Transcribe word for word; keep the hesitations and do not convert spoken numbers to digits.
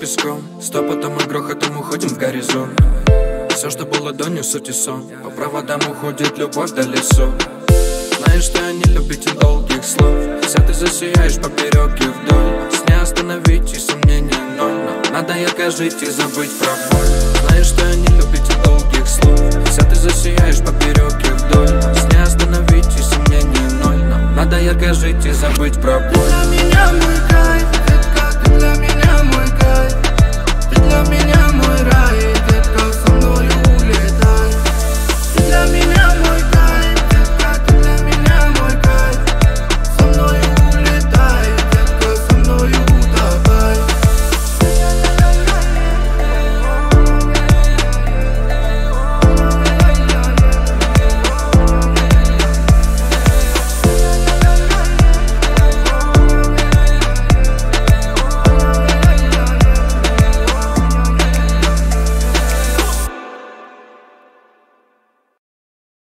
песком, стопотом и грохотом уходим в горизонт. Все, что было до, не суть и сон. По проводам уходит любовь до лесов. Знаешь, что я не любитель долгих слов. Вся ты засияешь поперек и вдоль. С не остановить и сомнений ноль. Но надо ярко жить и забыть про боль. Знаешь, что я не любитель долгих слов. Вся ты засияешь поперек и вдоль. С не остановить и сомнений ноль. Но надо ярко жить и забыть про боль.